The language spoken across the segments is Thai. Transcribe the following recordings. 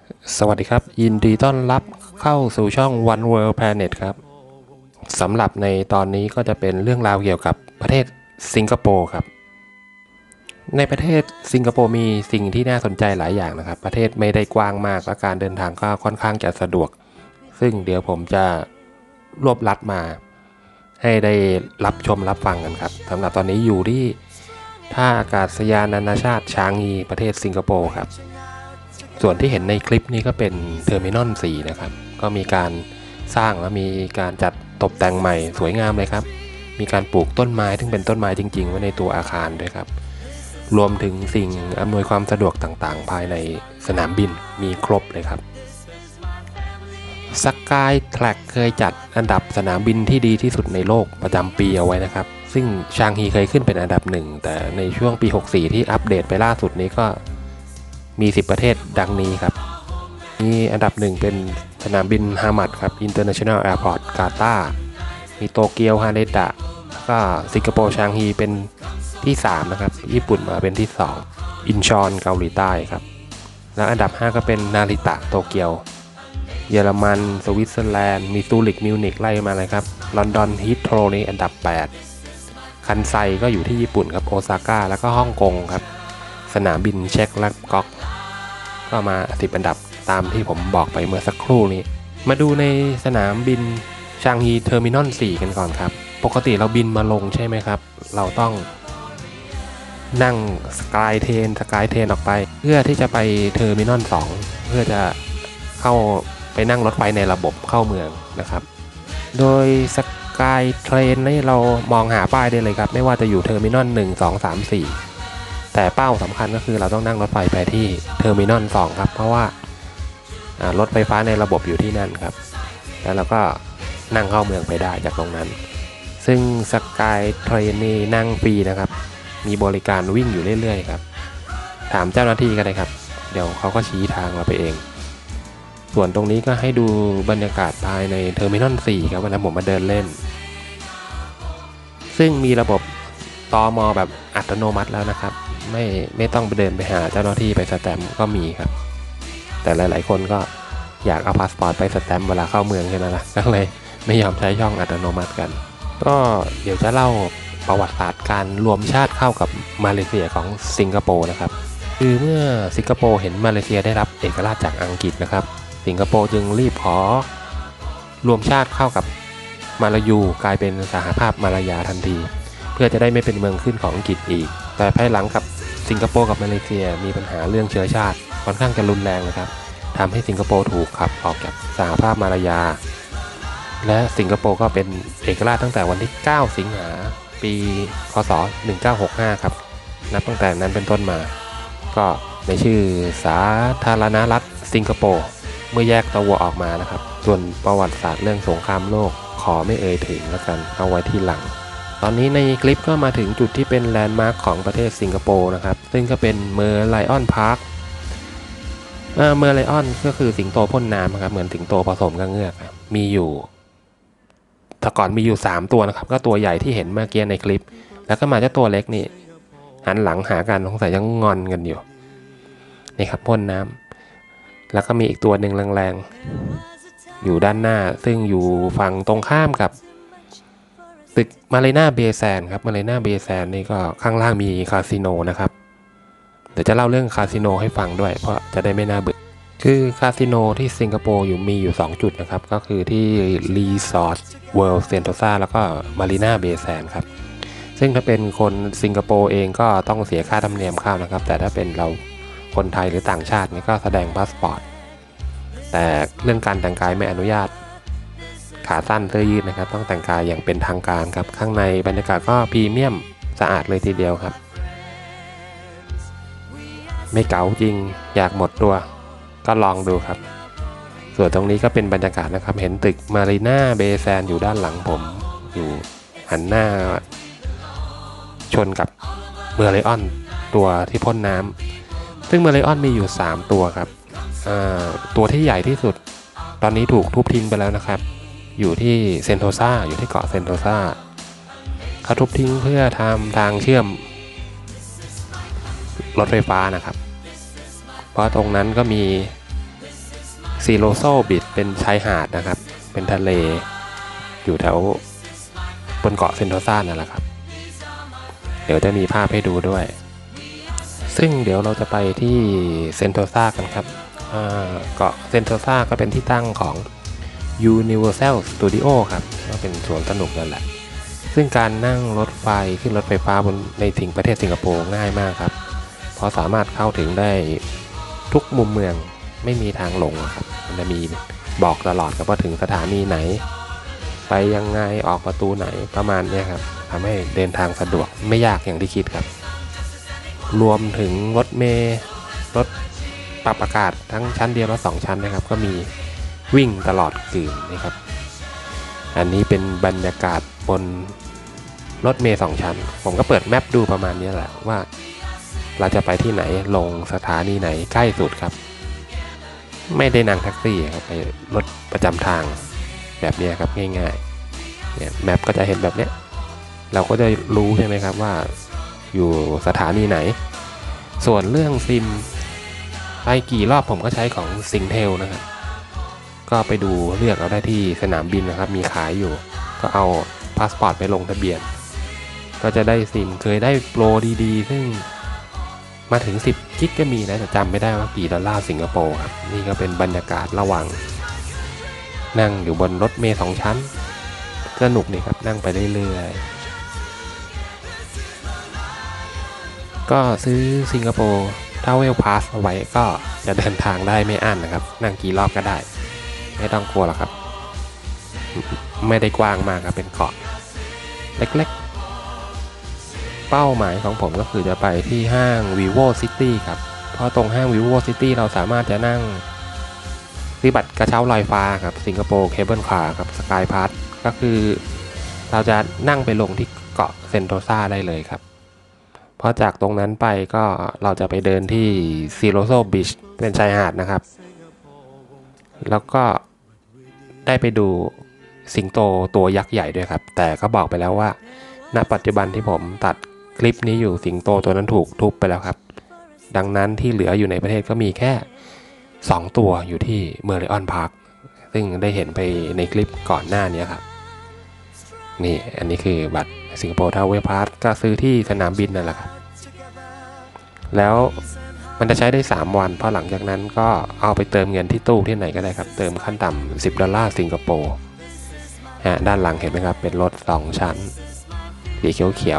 สวัสดีครับยินดีต้อนรับเข้าสู่ช่อง One World Planet ครับสำหรับในตอนนี้ก็จะเป็นเรื่องราวเกี่ยวกับประเทศสิงคโปร์ครับในประเทศสิงคโปร์มีสิ่งที่น่าสนใจหลายอย่างนะครับประเทศไม่ได้กว้างมากและการเดินทางก็ค่อนข้างจะสะดวกซึ่งเดี๋ยวผมจะรวบลัดมาให้ได้รับชมรับฟังกันครับสำหรับตอนนี้อยู่ที่ท่าอากาศยานนานาชาติชางงีประเทศสิงคโปร์ครับส่วนที่เห็นในคลิปนี้ก็เป็นเทอร์มินอล4นะครับก็มีการสร้างและมีการจัดตกแต่งใหม่สวยงามเลยครับมีการปลูกต้นไม้ซึ่งเป็นต้นไม้จริงๆไว้ในตัวอาคารด้วยครับรวมถึงสิ่งอำนวยความสะดวกต่างๆภายในสนามบินมีครบเลยครับสกายแทร็กเคยจัดอันดับสนามบินที่ดีที่สุดในโลกประจำปีเอาไว้นะครับซึ่งชางฮีเคยขึ้นเป็นอันดับ1แต่ในช่วงปี64ที่อัปเดตไปล่าสุดนี้ก็มี10ประเทศดังนี้ครับมีอันดับ1เป็นสนามบินฮามัดครับ International Airport กาตาร์มีโตเกียวฮาเนดะก็สิงคโปร์ชางฮีเป็นที่3นะครับญี่ปุ่นมาเป็นที่2อินชอนเกาหลีใต้ครับแล้วอันดับ5ก็เป็นนาริตะโตเกียวเยอรมันสวิตเซอร์แลนด์มีซูริกมิวนิกไล่มาเลยครับลอนดอนฮีทโทรนี่อันดับ8คันไซก็อยู่ที่ญี่ปุ่นครับโอซาก้าแล้วก็ฮ่องกงครับสนามบินเช็กและก๊อกก็มา10อันดับตามที่ผมบอกไปเมื่อสักครู่นี้มาดูในสนามบินชางฮีเทอร์มินอล4กันก่อนครับปกติเราบินมาลงใช่ไหมครับเราต้องนั่งสกายเทนออกไปเพื่อที่จะไปเทอร์มินอล2เพื่อจะเข้าไปนั่งรถไฟในระบบเข้าเมืองนะครับโดยสกายเทรนนี่เรามองหาป้ายได้เลยครับไม่ว่าจะอยู่เทอร์มินอล1 2 3 4แต่เป้าสำคัญก็คือเราต้องนั่งรถไฟไปที่เทอร์มินอล2ครับเพราะว่ารถไฟฟ้าในระบบอยู่ที่นั่นครับแล้วเราก็นั่งเข้าเมืองไปได้จากตรงนั้นซึ่งสกายเทรนนี่นั่งฟรีนะครับมีบริการวิ่งอยู่เรื่อยๆครับถามเจ้าหน้าที่ก็ได้ครับเดี๋ยวเขาก็ชี้ทางเราไปเองส่วนตรงนี้ก็ให้ดูบรรยากาศภายในเทอร์มินอล4ครับวันนั้นผมมาเดินเล่นซึ่งมีระบบตม.แบบอัตโนมัติแล้วนะครับไม่ต้องไปเดินไปหาเจ้าหน้าที่ไปสแตมป์ก็มีครับแต่หลายๆคนก็อยากเอาพาสปอร์ตไปสแตมป์เวลาเข้าเมืองใช่ไหมล่ะก็เลยไม่ยอมใช้ช่องอัตโนมัติกันก็เดี๋ยวจะเล่าประวัติศาสตร์การรวมชาติเข้ากับมาเลเซียของสิงคโปร์นะครับคือเมื่อสิงคโปร์เห็นมาเลเซียได้รับเอกราชจากอังกฤษนะครับสิงคโปร์จึงรีบขอรวมชาติเข้ากับมาลายูกลายเป็นสหภาพมาลายาทันทีเพื่อจะได้ไม่เป็นเมืองขึ้นของอังกฤษอีกแต่ภายหลังกับสิงคโปร์กับมาเลเซียมีปัญหาเรื่องเชื้อชาติค่อนข้างจะรุนแรงนะครับทำให้สิงคโปร์ถูกขับออกจากสหภาพมาลายาและสิงคโปร์ก็เป็นเอกราชตั้งแต่วันที่9สิงหาปีคศ1965ครับนับตั้งแต่นั้นเป็นต้นมาก็ในชื่อสาธารณรัฐสิงคโปร์เมื่อแยกตัวออกมานะครับส่วนประวัติศาสตร์เรื่องสงครามโลกขอไม่เอ่ยถึงแล้วกันเอาไว้ที่หลังตอนนี้ในคลิปก็มาถึงจุดที่เป็นแลนด์มาร์คของประเทศสิงคโปร์นะครับซึ่งก็เป็นเมอร์ไลออนพาร์คเมอร์ไลออนก็คือสิงโตพ่นน้ำครับเหมือนสิงโตผสมกับเงือกมีอยู่แต่ก่อนมีอยู่3ตัวนะครับก็ตัวใหญ่ที่เห็นเมื่อกี้ในคลิปแล้วก็มาเจ้าตัวเล็กนี่หันหลังหากันสงสัยยังงอนกันอยู่นี่ครับพ่นน้ำแล้วก็มีอีกตัวหนึ่งแรงๆอยู่ด้านหน้าซึ่งอยู่ฝั่งตรงข้ามกับตึกมารีนาเบย์แซนครับมารีนาเบย์แซนนี่ก็ข้างล่างมีคาสิโนนะครับเดี๋ยวจะเล่าเรื่องคาสิโนให้ฟังด้วยเพราะจะได้ไม่น่าเบื่อคือคาสิโนที่สิงคโปร์มีอยู่2จุดนะครับก็คือที่รีสอร์ทเวิลด์เซนโตซาแล้วก็มารีนาเบย์แซนครับซึ่งถ้าเป็นคนสิงคโปร์เองก็ต้องเสียค่าธรรมเนียมเข้านะครับแต่ถ้าเป็นเราคนไทยหรือต่างชาตินี่ก็แสดงพาสปอร์ตแต่เรื่องการแต่งกายไม่อนุญาตขาสั้นเสื้อยืดนะครับต้องแต่งกายอย่างเป็นทางการครับข้างในบรรยากาศก็พรีเมียมสะอาดเลยทีเดียวครับไม่เก๋าจริงอยากหมดตัวก็ลองดูครับส่วนตรงนี้ก็เป็นบรรยากาศนะครับเห็นตึกมารีนาเบย์แซนอยู่ด้านหลังผมอยู่หันหน้าชนกับเมอร์ไลออนตัวที่พ่นน้ำซึ่งเมอร์ไลออนมีอยู่3ตัวครับตัวที่ใหญ่ที่สุดตอนนี้ถูกทุบทิ้งไปแล้วนะครับอยู่ที่เซนโตซาอยู่ที่เกาะเซนโตซาเขาทุบทิ้งเพื่อทำทางเชื่อมรถไฟฟ้านะครับเพราะตรงนั้นก็มีซีโรโซบิชเป็นชายหาดนะครับเป็นทะเลอยู่แถวบนเกาะเซนโตซานั่นแหละครับเดี๋ยวจะมีภาพให้ดูด้วยซึ่งเดี๋ยวเราจะไปที่เซนโตซากันครับเกาะเซนโตซาก็เป็นที่ตั้งของ Universal Studio ครับก็เป็นสวนสนุกนั่นแหละซึ่งการนั่งรถไฟขึ้นรถไฟฟ้าบนในประเทศสิงคโปร์ง่ายมากครับเพราะสามารถเข้าถึงได้ทุกมุมเมืองไม่มีทางหลงครับมันจะมีบอกตลอดครับว่าถึงสถานีไหนไปยังไงออกประตูไหนประมาณนี้ครับทำให้เดินทางสะดวกไม่ยากอย่างที่คิดครับรวมถึงรถเมล์รถปรับอากาศทั้งชั้นเดียวและ2ชั้นนะครับก็มีวิ่งตลอดคืนนี่ครับอันนี้เป็นบรรยากาศบนรถเมล์2ชั้นผมก็เปิดแมปดูประมาณนี้แหละว่าเราจะไปที่ไหนลงสถานีไหนใกล้สุดครับไม่ได้นั่งแท็กซี่ครับไปรถประจำทางแบบนี้ครับง่ายๆเนี่ยแมปก็จะเห็นแบบนี้เราก็จะรู้ใช่ไหมครับว่าอยู่สถานีไหนส่วนเรื่องซิมไปกี่รอบผมก็ใช้ของ Singtel นะครับก็ไปดูเลือกเอาได้ที่สนามบินนะครับมีขายอยู่ก็เอาพาสปอร์ตไปลงทะเบียนก็จะได้ซิมเคยได้โปรดีๆซึ่งมาถึง10 กิกก็มีนะแต่จำไม่ได้ว่ากี่ดอลลาร์สิงคโปร์ครับนี่ก็เป็นบรรยากาศระหว่างนั่งอยู่บนรถเมล์2ชั้นสนุกดีครับนั่งไปเรื่อยๆก็ซื้อสิงคโปร์ทราเวลพาสเอาไว้ก็จะเดินทางได้ไม่อั้นนะครับนั่งกี่รอบก็ได้ไม่ต้องกลัวหรอกครับไม่ได้กว้างมากครับเป็นเกาะเล็กๆเป้าหมายของผมก็คือจะไปที่ห้าง Vivo City ครับเพราะตรงห้าง Vivo City เราสามารถจะนั่งซื้อบัตรกระเช้าลอยฟ้าครับสิงคโปร์เคเบิลคาร์ครับสกายพาสก็คือเราจะนั่งไปลงที่เกาะเซนโตซาได้เลยครับเพราะจากตรงนั้นไปก็เราจะไปเดินที่ซิโรโซบีชเป็นชายหาดนะครับแล้วก็ได้ไปดูสิงโตตัวยักษ์ใหญ่ด้วยครับแต่ก็บอกไปแล้วว่าณปัจจุบันที่ผมตัดคลิปนี้อยู่สิงโตตัวนั้นถูกทุบไปแล้วครับดังนั้นที่เหลืออยู่ในประเทศก็มีแค่2ตัวอยู่ที่เมอริออนพาร์คซึ่งได้เห็นไปในคลิปก่อนหน้านี้ครับนี่อันนี้คือบัตรสิงคโปร์ทราเวลพาสก็ซื้อที่สนามบินนั่นแหละครับแล้วมันจะใช้ได้3 วันเพราะหลังจากนั้นก็เอาไปเติมเงินที่ตู้ที่ไหนก็ได้ครับเติมขั้นต่ำ10 ดอลลาร์สิงคโปร์ด้านหลังเห็นไหมครับเป็นรถ2 ชั้นสีเขียว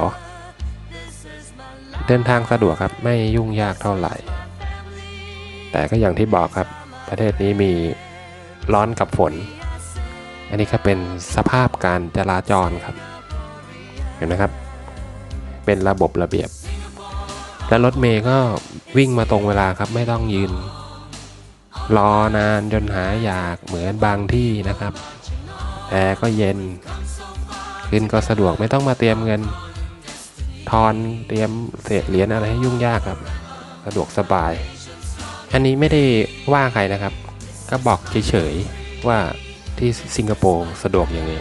ๆเดินทางสะดวกครับไม่ยุ่งยากเท่าไหร่แต่ก็อย่างที่บอกครับประเทศนี้มีร้อนกับฝนอันนี้ก็เป็นสภาพการจราจรครับเห็นไหมครับเป็นระบบระเบียบและรถเมล์ก็วิ่งมาตรงเวลาครับไม่ต้องยืนรอนานจนหาอยากเหมือนบางที่นะครับแอร์ก็เย็นขึ้นก็สะดวกไม่ต้องมาเตรียมเงินทอนเตรียมเศษเหรียญอะไรให้ยุ่งยากครับสะดวกสบายอันนี้ไม่ได้ว่าใครนะครับก็บอกเฉยๆว่าที่สิงคโปร์สะดวกอย่างนี้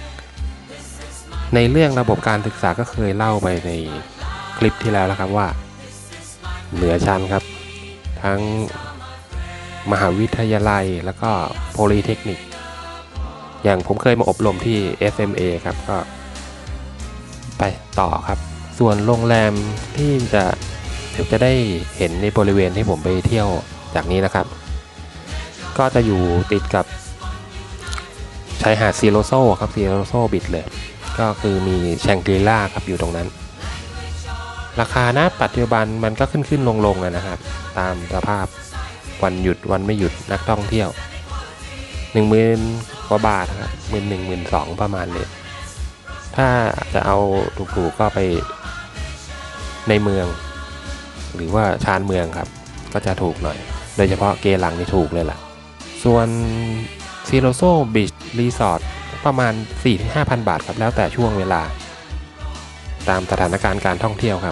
ในเรื่องระบบการศึกษาก็เคยเล่าไปในคลิปที่แล้วแล้วครับว่าเหนือชั้นครับทั้งมหาวิทยาลัยแล้วก็โพลีเทคนิคอย่างผมเคยมาอบรมที่ SMA ครับก็ไปต่อครับส่วนโรงแรมที่เดี๋ยวจะได้เห็นในบริเวณที่ผมไปเที่ยวจากนี้นะครับก็จะอยู่ติดกับชายหาดซิโรโซครับซิโรโซบิชเลยก็คือมีแชงกรีล่าครับอยู่ตรงนั้นราคาณปัจจุบันมันก็ขึ้นลงนะครับตามสภาพวันหยุดวันไม่หยุดนักท่องเที่ยว 10,000 กว่าบาทครับ11,000-12,000ประมาณนี้ถ้าจะเอาถูกๆก็ไปในเมืองหรือว่าชานเมืองครับก็จะถูกหน่อยโดยเฉพาะเกลังนี่ถูกเลยล่ะส่วนซิโรโซบีชรีสอร์ทประมาณ 4-5,000 บาทครับแล้วแต่ช่วงเวลาตามสถานการณ์การท่องเที่ยวครับ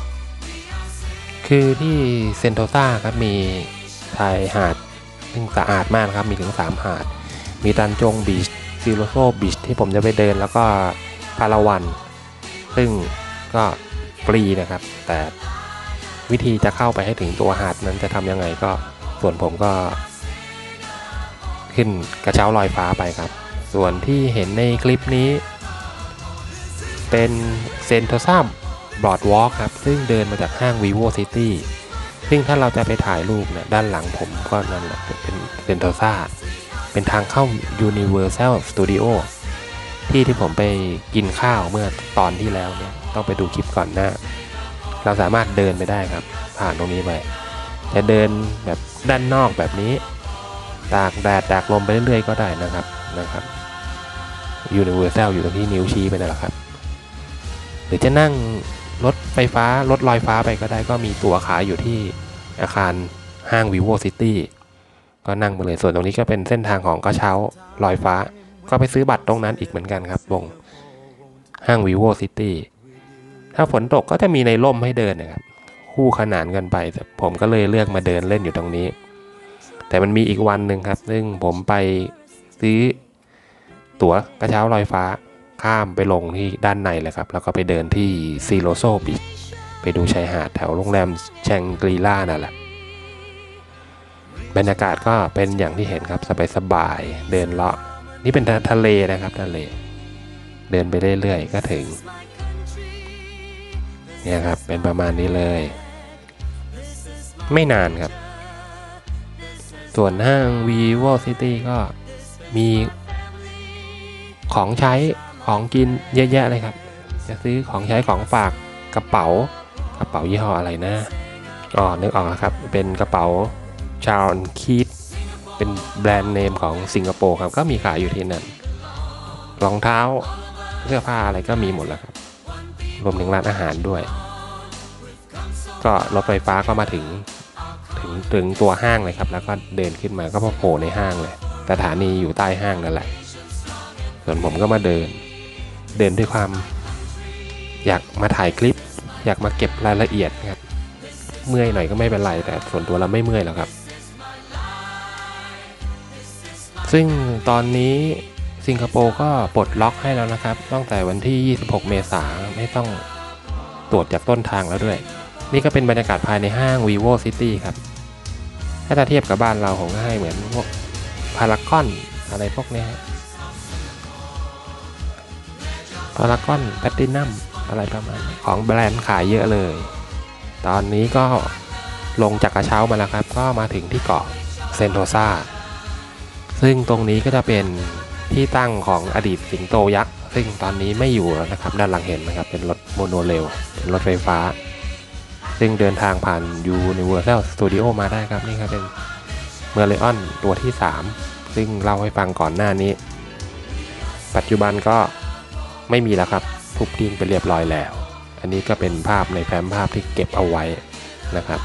คือที่เซนโตซาครับมีชายหาดซึ่งสะอาดมากครับมีถึง3 หาดมีตันจงบีชซิโรโซบีชที่ผมจะไปเดินแล้วก็พาราวันซึ่งก็ฟรีนะครับแต่วิธีจะเข้าไปให้ถึงตัวหาดนั้นจะทำยังไงก็ส่วนผมก็ขึ้นกระเช้าลอยฟ้าไปครับส่วนที่เห็นในคลิปนี้เป็นเซนโตซาบรอดวอล์กครับซึ่งเดินมาจากห้าง Vivo City ซึ่งถ้าเราจะไปถ่ายรูปเนี่ยด้านหลังผมก็นั่นแหละเป็นเซนโตซาเป็นทางเข้า Universal Studio ที่ผมไปกินข้าวเมื่อตอนที่แล้วเนี่ยต้องไปดูคลิปก่อนหน้าเราสามารถเดินไปได้ครับผ่านตรงนี้ไปจะเดินแบบด้านนอกแบบนี้ตากแดดตากลมไปเรื่อยๆก็ได้นะครับ Universal อยู่ตรงที่นิ้วชี้ไปนั่นแหละครับหรือจะนั่งรถไฟฟ้ารถลอยฟ้าไปก็ได้ก็มีตั๋วขายอยู่ที่อาคารห้าง Vivo City ก็นั่งไปเลยส่วนตรงนี้ก็เป็นเส้นทางของกระเช้าลอยฟ้าก็ไปซื้อบัตรตรงนั้นอีกเหมือนกันครับตรงห้าง Vivo City ถ้าฝนตกก็จะมีในร่มให้เดินนะครับคู่ขนานกันไปแต่ผมก็เลยเลือกมาเดินเล่นอยู่ตรงนี้แต่มันมีอีกวันหนึ่งครับซึ่งผมไปซื้อตั๋วกระเช้าลอยฟ้าข้ามไปลงที่ด้านในเลยครับแล้วก็ไปเดินที่ซีโรโซบีชไปดูชายหาดแถวโรงแรมแชงกรีล่านั่นแหละบรรยากาศก็เป็นอย่างที่เห็นครับสบายๆเดินเลาะนี่เป็นทะเลนะครับทะเลเดินไปเรื่อยๆก็ถึงเนี่ยครับเป็นประมาณนี้เลยไม่นานครับส่วนห้าง Vivo City ก็มีของใช้ของกินเยอะแยะเลยครับจะซื้อของใช้ของฝากกระเป๋ายี่ห้ออะไรนะนึกออกแล้วครับเป็นกระเป๋าชาร์ลคีดเป็นแบรนด์เนมของสิงคโปร์ครับก็มีขายอยู่ที่นั่นรองเท้าเสื้อผ้าอะไรก็มีหมดแล้วครับรวมถึงร้านอาหารด้วยก็รถไฟฟ้าก็มาถึงตัวห้างเลยครับแล้วก็เดินขึ้นมาก็โผล่ในห้างเลยสถานีอยู่ใต้ห้างนั่นแหละส่วนผมก็มาเดินด้วยความอยากมาถ่ายคลิปอยากมาเก็บรายละเอียดครับเมื่อยหน่อยก็ไม่เป็นไรแต่ส่วนตัวเราไม่เมื่อยแล้วครับซึ่งตอนนี้สิงคโปร์ก็ปลดล็อกให้แล้วนะครับตั้งแต่วันที่26เมษายนไม่ต้องตรวจจากต้นทางแล้วด้วยนี่ก็เป็นบรรยากาศภายในห้าง Vivo City ครับถ้าเทียบกับบ้านเราผมก็ให้เหมือนพวกพารากอนอะไรพวกนี้พารากอนแพลตินัมอะไรประมาณของแบรนด์ขายเยอะเลยตอนนี้ก็ลงจากกระเช้ามาแล้วครับก็มาถึงที่เกาะเซนโตซาซึ่งตรงนี้ก็จะเป็นที่ตั้งของอดีตสิงโตยักษ์ซึ่งตอนนี้ไม่อยู่แล้วนะครับด้านหลังเห็นนะครับเป็นรถโมโนเรลเป็นรถไฟฟ้าซึ่งเดินทางผ่าน Universal Studio มาได้ครับนี่ครับเป็นเมอร์เลออนตัวที่3ซึ่งเล่าให้ฟังก่อนหน้านี้ปัจจุบันก็ไม่มีแล้วครับทุบทิ้งไปเรียบร้อยแล้วอันนี้ก็เป็นภาพในแฟ้มภาพที่เก็บเอาไว้นะครับ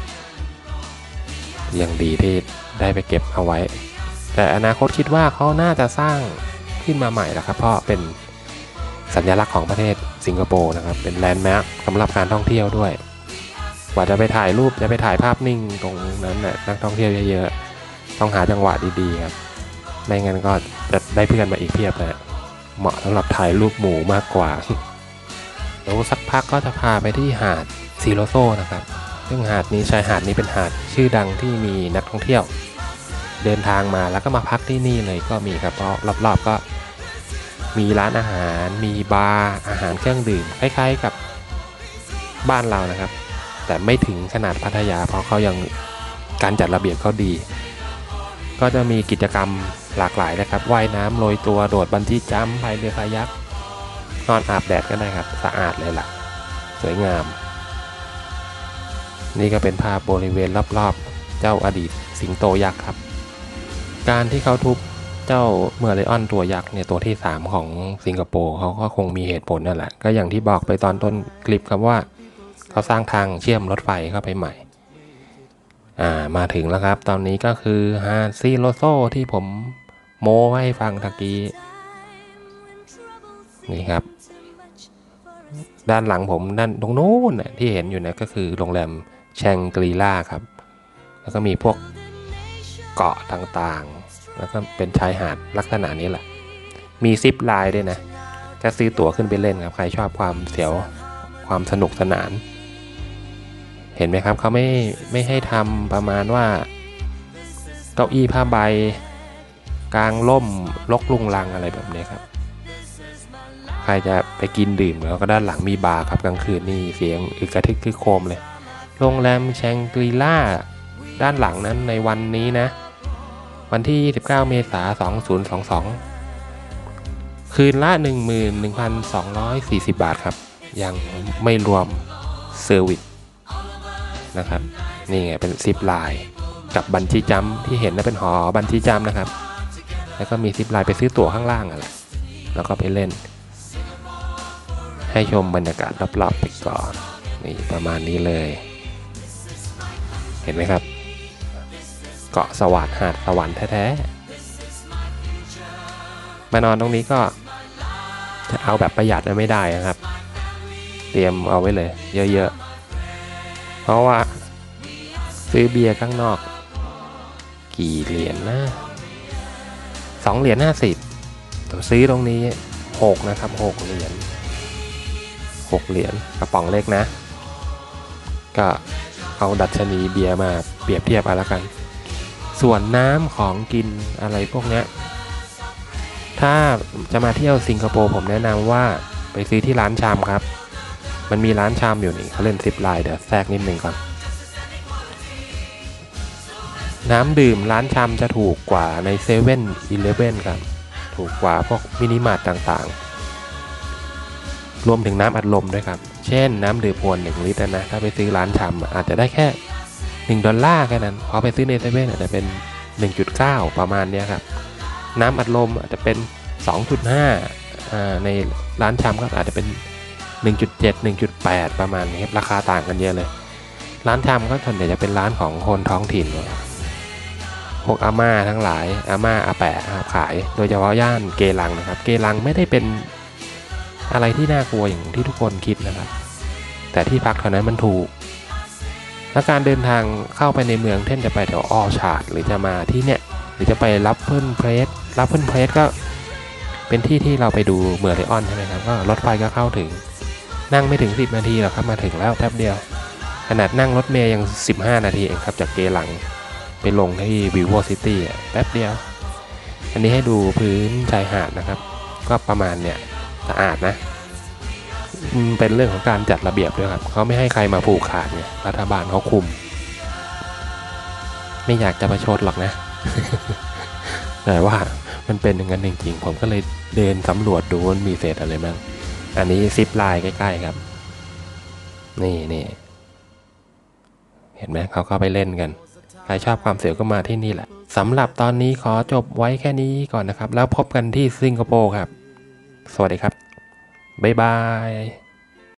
ยังดีที่ได้ไปเก็บเอาไว้แต่อนาคตคิดว่าเขาน่าจะสร้างขึ้นมาใหม่แล้วครับเพราะเป็นสัญลักษณ์ของประเทศสิงคโปร์นะครับเป็นแลนด์มาร์คสำหรับการท่องเที่ยวด้วยกว่าจะไปถ่ายรูปจะไปถ่ายภาพนิ่งตรงนั้นน่ะนักท่องเที่ยวเยอะๆต้องหาจังหวะดีๆครับไม่งั้นก็จะได้เพื่อนมาอีกเพียบเลยเหมาะสำหรับถ่ายรูปหมู่มากกว่าแล้วสักพักก็จะพาไปที่หาดซีโรโซนะครับซึ่งหาดนี้ชายหาดนี้เป็นหาดชื่อดังที่มีนักท่องเที่ยวเดินทางมาแล้วก็มาพักที่นี่เลยก็มีครับเพราะรอบๆก็มีร้านอาหารมีบาร์อาหารเครื่องดื่มคล้ายๆกับบ้านเรานะครับแต่ไม่ถึงขนาดพัทยาเพราะเขายังการจัดระเบียบเขาดีก็จะมีกิจกรรมหลากหลายนะครับว่ายน้ำโรยตัวโดดบันจี้จัมป์พายเรือคายักนอนอาบแดดก็ได้ครับสะอาดเลยล่ะสวยงามนี่ก็เป็นภาพบริเวณรอบๆเจ้าอดีตสิงโตยักษ์ครับการที่เขาทุบเจ้าเมอร์เลออนตัวยักษ์เนี่ยตัวที่3ของสิงคโปร์เขาก็คงมีเหตุผลนั่นแหละก็อย่างที่บอกไปตอนต้นคลิปครับว่าเขาสร้างทางเชื่อมรถไฟเข้าไปใหม่มาถึงแล้วครับตอนนี้ก็คือหาดซีโรโซที่ผมโม้ให้ฟังตะกี้นี่ครับด้านหลังผมด้านตรงนู้นที่เห็นอยู่นะก็คือโรงแรมแชงกรีล่าครับแล้วก็มีพวกเกาะต่างๆแล้วก็เป็นชายหาดลักษณะนี้แหละมีซิปไลน์ด้วยนะก็ซื้อตั๋วขึ้นไปเล่นครับใครชอบความเสียวความสนุกสนานเห็นไหมครับเขาไม่ให้ทำประมาณว่าเก้าอี้ผ้าใบกลางร่มรกลุงลังอะไรแบบนี้ครับใครจะไปกินดื่มแล้วก็ด้านหลังมีบาร์ครับกลางคืนนี่เสียงอึกกระทึกคึกโครมเลยโรงแรมแชงกรีล่าด้านหลังนั้นในวันนี้นะวันที่29เมษายน2022คืนละ 11,240 บาทครับยังไม่รวมเซอร์วิสนะครับนี่ไงเป็นซิปไลน์กับบันจี้จัมป์ที่เห็นนะเป็นหอบันจี้จัมป์นะครับแล้วก็มีซิปไลน์ไปซื้อตั๋วข้างล่างอะไรแล้วก็ไปเล่นให้ชมบรรยากาศรอบๆไปก่อนนี่ประมาณนี้เลยเห็นไหมครับเกาะสวรรค์หาดสวรรค์แท้ๆมานอนตรงนี้ก็จะเอาแบบประหยัดไม่ได้นะครับเตรียมเอาไว้เลยเยอะๆเพราะว่าซื้อเบียร์ข้างนอกกี่เหรียญนะ2 เหรียญ 50ตัวซื้อตรงนี้6นะครับ6 เหรียญกระป๋องเล็กนะก็เอาดัชนีเบียร์มาเปรียบเทียบเอาละกันส่วนน้ำของกินอะไรพวกนี้ถ้าจะมาเที่ยวสิงคโปร์ผมแนะนำว่าไปซื้อที่ร้านชามครับมันมีร้านชามอยู่นี่เขาเล่นซิปไลน์เดี๋ยวแทรกนิดนึงก่อนน้ำดื่มร้านชามจะถูกกว่าในเซเว่นอีเลฟเว่นครับถูกกว่าพวกมินิมาร์ทต่างๆรวมถึงน้ำอัดลมด้วยครับเช่นน้ำดื่มขวด1 ลิตรนะถ้าไปซื้อร้านชามอาจจะได้แค่$1แค่นั้นพอไปซื้อในเซเว่นอาจจะเป็น 1.9 ประมาณนี้ครับน้ำอัดลมอาจจะเป็น 2.5 ในร้านชามก็อาจจะเป็น 1.7 1.8 ประมาณนี้ครับราคาต่างกันเยอะเลยร้านชามก็ส่วนใหญ่จะเป็นร้านของคนท้องถิ่นพวกอาม่าทั้งหลายอาม่าอาแปะขายโดยเฉพาะย่านเกลังนะครับเกลังไม่ได้เป็นอะไรที่น่ากลัวอย่างที่ทุกคนคิดนะครับแต่ที่พักเท่านั้นมันถูกและการเดินทางเข้าไปในเมืองเช่นจะไปแถวออชาร์ดหรือจะมาที่เนี่ยหรือจะไปลับเฟิลเพรสก็เป็นที่ที่เราไปดูเมืองไลออนใช่ไหมครับก็รถไฟก็เข้าถึงนั่งไม่ถึง10 นาทีหรอกครับมาถึงแล้วแป๊บเดียวขนาดนั่งรถเมย์ยัง15 นาทีเองครับจากเกลังไปลงที่วิวโวซิตี้แป๊บเดียวอันนี้ให้ดูพื้นชายหาดนะครับก็ประมาณเนี่ยสะอาดนะเป็นเรื่องของการจัดระเบียบด้วยครับเขาไม่ให้ใครมาผูกขาดเนี่ยรัฐบาลเขาคุมไม่อยากจะประชดหรอกนะ แต่ว่ามันเป็นอย่างนั้นจริงๆผมก็เลยเดินสำรวจดูว่ามีเศษอะไรบ้างอันนี้ซิปไลน์ใกล้ๆครับนี่เห็นไหมเขาเข้าไปเล่นกันใครชอบความเสียวก็มาที่นี่แหละสำหรับตอนนี้ขอจบไว้แค่นี้ก่อนนะครับแล้วพบกันที่สิงคโปร์ครับสวัสดีครับบ๊ายบาย